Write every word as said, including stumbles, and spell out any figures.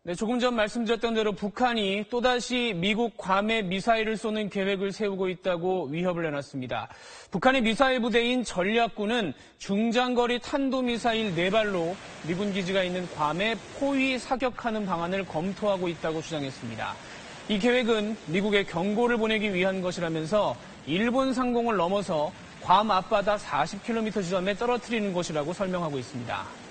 네, 조금 전 말씀드렸던 대로 북한이 또다시 미국 괌에 미사일을 쏘는 계획을 세우고 있다고 위협을 해놨습니다. 북한의 미사일 부대인 전략군은 중장거리 탄도미사일 네 발로 미군 기지가 있는 괌에 포위 사격하는 방안을 검토하고 있다고 주장했습니다. 이 계획은 미국에 경고를 보내기 위한 것이라면서 일본 상공을 넘어서 괌 앞바다 사십 킬로미터 지점에 떨어뜨리는 것이라고 설명하고 있습니다.